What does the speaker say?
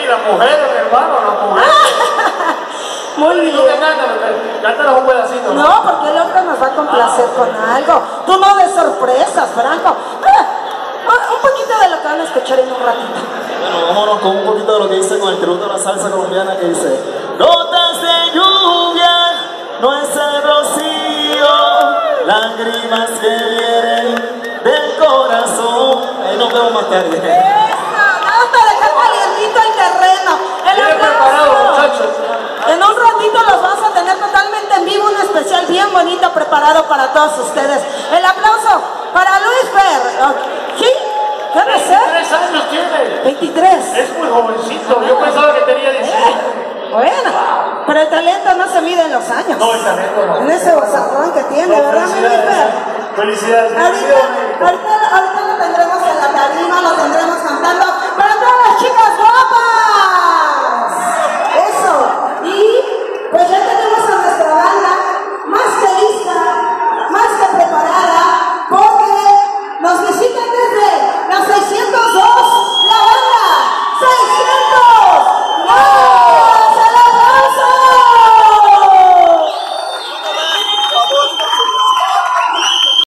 las mujeres, mi hermano, las mujeres. Muy bien. Cántanos un pedacito. No, porque el otro nos va a complacer con algo. Tú no des sorpresas, Franco. Un poquito de lo que van a escuchar en un ratito. Bueno, vámonos con un poquito de lo que dice con el tributo a la salsa colombiana que dice: gotas de lluvia, no es el rocío, lágrimas que vienen del corazón. Ahí nos vemos más tarde. Vamos a dejar calientito el terreno. El aplauso. En un ratito los vamos a tener totalmente en vivo, un especial bien bonito preparado para todos ustedes. El aplauso para Luis Fer. ¿Sí? ¿Qué debe ser? 23 años tiene. 23. Es muy jovencito. Yo pensaba que tenía 17. Bueno, pero el talento no se mide en los años. No, el talento no. En ese bozarrón que tiene, ¿verdad, mi Luis Fer? Felicidades. Ahorita lo tendremos en la tarima, lo tendremos a